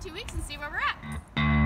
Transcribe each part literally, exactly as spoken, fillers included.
two weeks and see where we're at.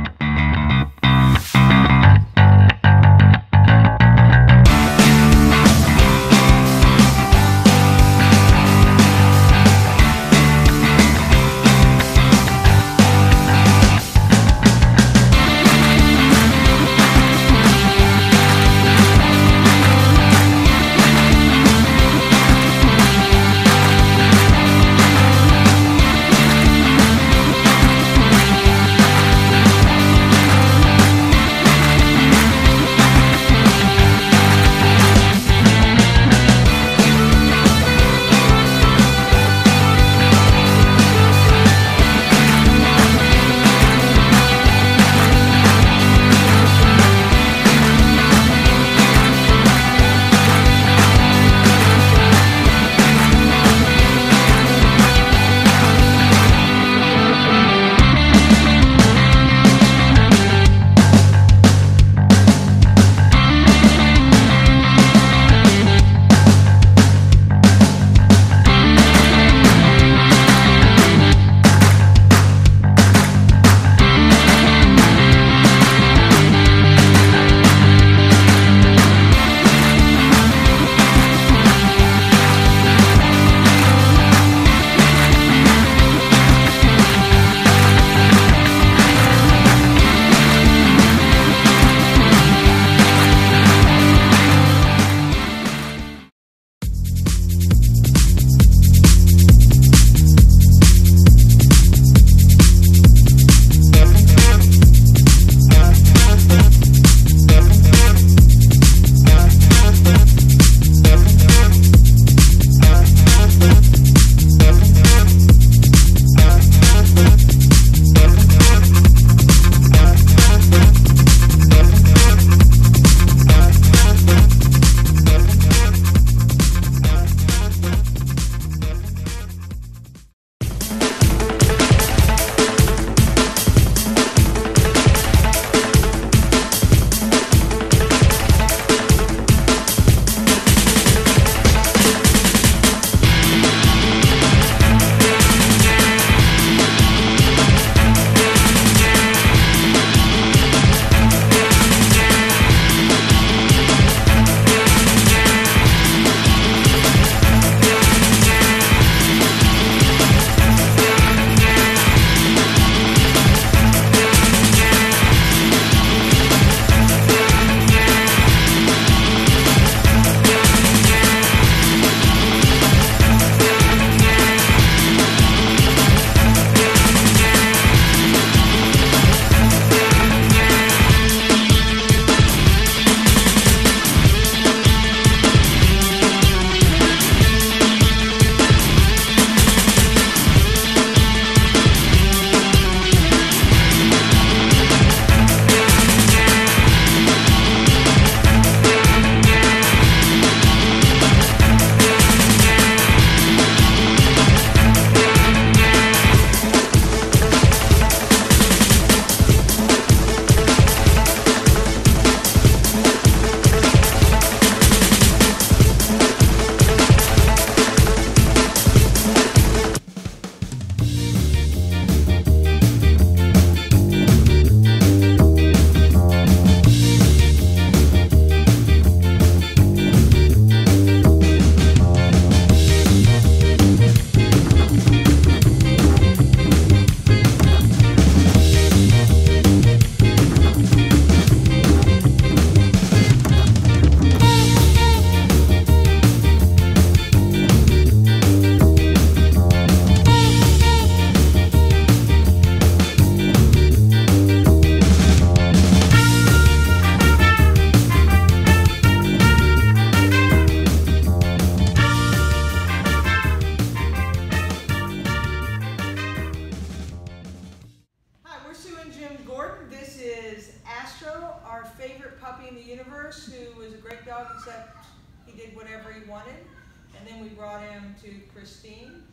Astro, our favorite puppy in the universe, who was a great dog except he did whatever he wanted. And then we brought him to Christine.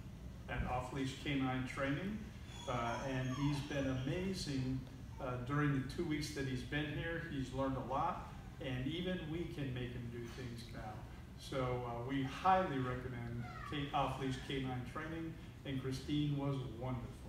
At off-leash canine training, uh, and he's been amazing uh, during the two weeks that he's been here. He's learned a lot, and even we can make him do things now. So uh, we highly recommend off-leash canine training, and Christine was wonderful.